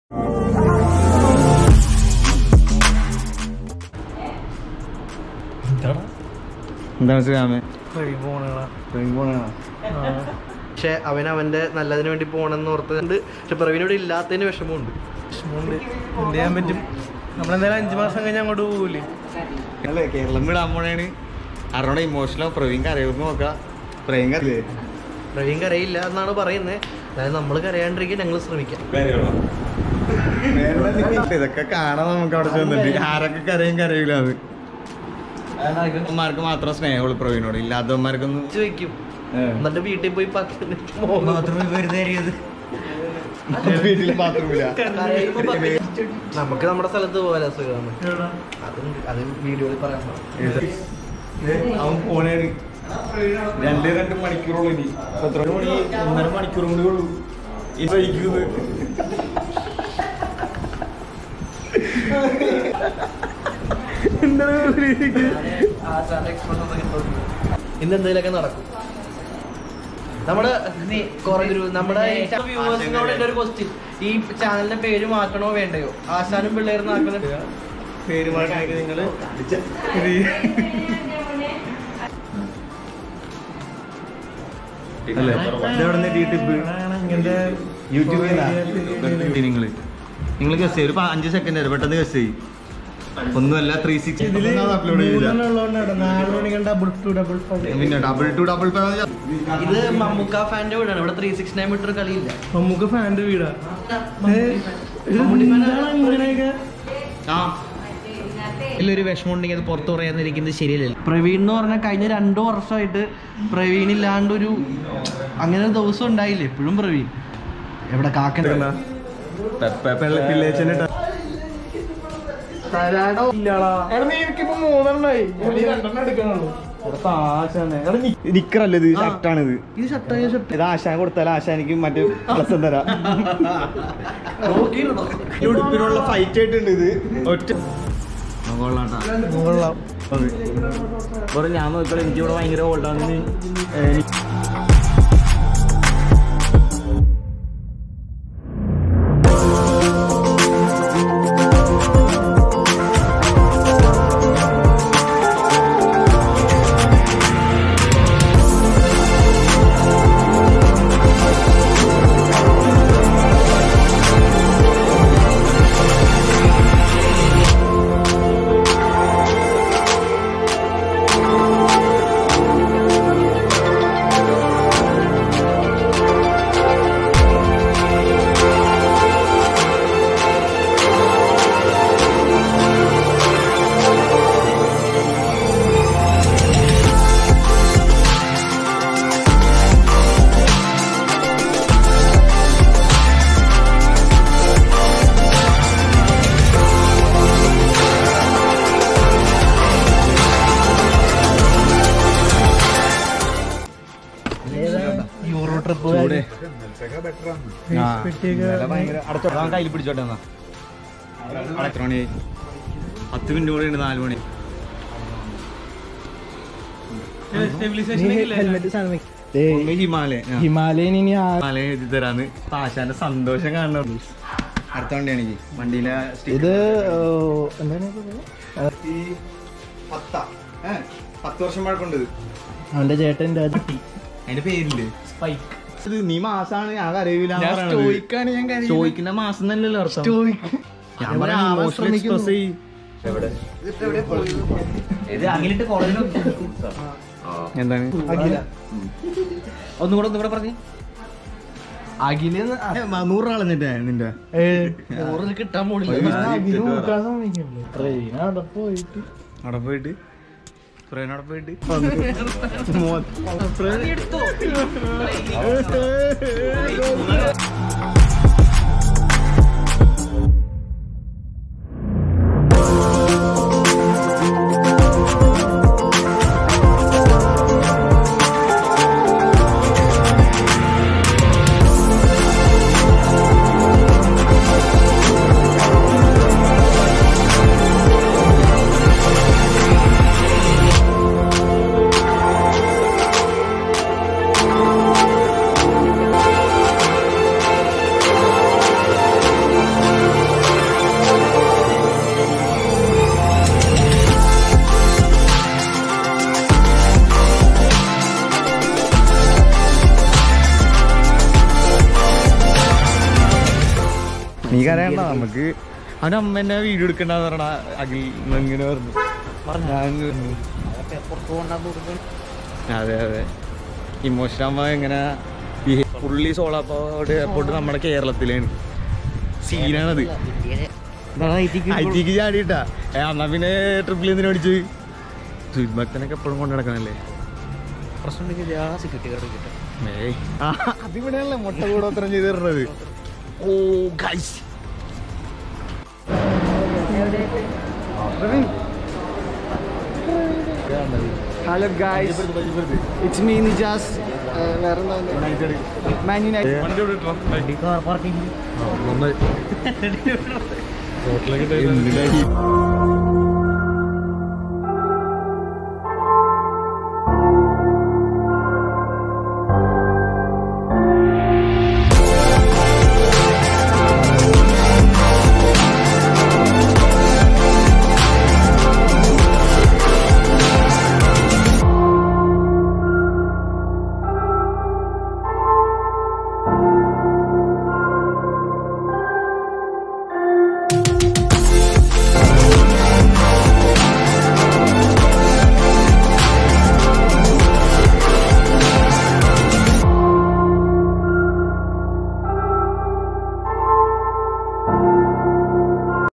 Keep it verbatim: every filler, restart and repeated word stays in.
എന്താണ് ശ്രീരാമേ? പക്ഷെ അവൻ അവന്റെ നല്ലതിന് വേണ്ടി പോകണമെന്ന് ഓർത്തുണ്ട്. പക്ഷെ പ്രവീണോട് ഇല്ലാത്തതിന് വിഷമമുണ്ട്. വിഷമമുണ്ട് എന്ത് ചെയ്യാൻ പറ്റും? നമ്മളെന്തായാലും അഞ്ചു മാസം കഴിഞ്ഞ് അങ്ങോട്ട് പോകൂലേ? അല്ലേ കേരളം വിടാൻ പോണേണ്. ആരോടെ ഇമോഷണൽ പ്രവീൺ കരയുമെന്ന് നോക്കാം. പ്രവീൺ കരയില്ലേ? പ്രവീൺ കരയില്ല എന്നാണ് പറയുന്നത്. അതായത് നമ്മൾ കരയാണ്ടിരിക്കാൻ ഞങ്ങൾ ശ്രമിക്കാം. ഇതൊക്കെ കാണാൻ നമുക്ക് അവിടെ ചെന്നിട്ട് ആരൊക്കെ കരയും കരയില്ല. അത് ന്മാർക്ക് മാത്രം സ്നേഹമുള്ളൂ പ്രവീണോട്. ഇല്ലാത്തവന്മാർക്കൊന്നും ചോദിക്കും. എന്നിട്ട് വീട്ടിൽ പോയി വീട്ടിൽ ബാത്റൂമില്ല. നമുക്ക് നമ്മുടെ സ്ഥലത്ത് പോകാൻ അസുഖമാണ്. അതുണ്ട്. അത് വീഡിയോയിൽ പറയാൻ അവൻ പോണേണ്. രണ്ട് രണ്ട് മണിക്കൂറുള്ളൂ. ഇനി എത്ര മണി? ഒന്നര മണിക്കൂർ കൂടി ഉള്ളൂ ഈ ബൈക്കുന്നത്. ഇന്ന് എന്തെങ്കിലുമൊക്കെ നടക്കും. നമ്മുടെ നമ്മുടെ വ്യൂവേഴ്സിനോട് എൻ്റെ ഒരു ക്വസ്റ്റ്യൻ, ഈ ചാനലിന്റെ പേര് മാറ്റണോ വേണ്ടയോ? ആശാനും പിള്ളേർന്ന് ആക്കുന്ന പേര് മാറ്റി നിങ്ങള് യൂട്യൂബിൽ നിങ്ങള് നിങ്ങൾ ഗസ് ചെയ്യും. ഒരു അഞ്ച് സെക്കൻഡ് വരെ പെട്ടെന്ന് ഗസ് ചെയ്യും. ഒന്നുമല്ല ത്രീ സിക്സ്റ്റി പിന്നെ ഡബിൾ ടു ഡബിൾ ഫൈവ്. ഇത് മമ്മൂക്ക ഫാന്റെ വീടാണ്. ഇവിടെ ത്രീ സിക്സ് നയൻ മീറ്റർ കളിയില്ല. മമ്മൂക്ക ഫാന്റെ വീടാ. ഒരു വിഷമം ഉണ്ടെങ്കിൽ അത് പുറത്ത് പറയാന്നിരിക്കുന്നത് ശരിയല്ലല്ലോ. പ്രവീൺ എന്ന് പറഞ്ഞാൽ കഴിഞ്ഞ രണ്ടു വർഷമായിട്ട് പ്രവീൺ ഇല്ലാണ്ട് ഒരു അങ്ങനെ ഒരു ദിവസം ഉണ്ടായില്ല. എപ്പോഴും പ്രവീൺ എവിടെ കാക്കണ്ട നിക്കറല്ലേ ഇത്? ഷർട്ടാണിത്. ഇത് ഷർട്ടായ ഷർട്ട്. ഇത് ആശാൻ കൊടുത്താൽ ആശാനിക്ക് മറ്റേ പ്ലസ് തരാം. ഉടുപ്പിനുള്ള ഫൈറ്റ് ആയിട്ടുണ്ട് ഇത്. ഒറ്റ ഞാൻ നോക്കിയാൽ എനിക്കിവിടെ ഭയങ്കര ഓൾഡാണ്. കയ്യിൽ പിടിച്ചോട്ടെ എന്നാ. എത്ര മണി? പത്ത് മിനിറ്റ് കൂടെ ഉണ്ട്. നാല് മണി. ഹിമാലയൻ ഹിമാലയൻ ഇനി ഹിമാലയൻ എഴുതി തരാന്ന് ആശാന്റെ സന്തോഷം കാണണം. അടുത്ത വണ്ടിയാണെങ്കിൽ വണ്ടിയിലെ ഇത് പത്ത് വർഷം പഴക്കമുണ്ട്. അവന്റെ ചേട്ടന്റെ അതിന്റെ പേരില്ലേ? സ്പൈക്ക്. നീ മാസാണ് ഞാൻ അറിയില്ല. ചോദിക്കുന്ന മാസം തന്നെയല്ലോ അർത്ഥം. എന്താണ് ഒന്നുകൂടെ ഒന്നുകൂടെ പറഞ്ഞു. അഖില് നൂറാളെ നിന്റെ നിന്റെ നൂറിൽ കിട്ടാൻ പോണില്ല. അവിടെ പോയിട്ട് അവിടെ പോയിട്ട് പ്രേനോടെ പോയിട്ട് നീ കരയണ്ട, നമുക്ക് അവൻ്റെ അമ്മ എന്നെ വീഡിയോ എടുക്കണ്ടെന്ന് പറഞ്ഞ അഖിൽ ഇങ്ങനെ പറഞ്ഞു. അതെ അതെ ഇമോഷൻ ആകുമ്പോ എങ്ങനെ പുള്ളി സോളാപ്പോട് എയർപോർട്ട് നമ്മുടെ കേരളത്തിലാണ്. സീനാണത്. ഐറ്റിക്ക് ചാടിയിട്ടാ. എന്നാ പിന്നെ ട്രിപ്പിൽ എന്തിനു പഠിച്ചു? സുജിത് ഭക്തനൊക്കെ എപ്പോഴും കൊണ്ട് നടക്കണല്ലേ. ഏയ് അതിവിടെയല്ലേ മുട്ട കൂടോത്രം ചെയ്ത് തരുന്നത്. ഓ guys, hello guys, it's me Nijas. Man United.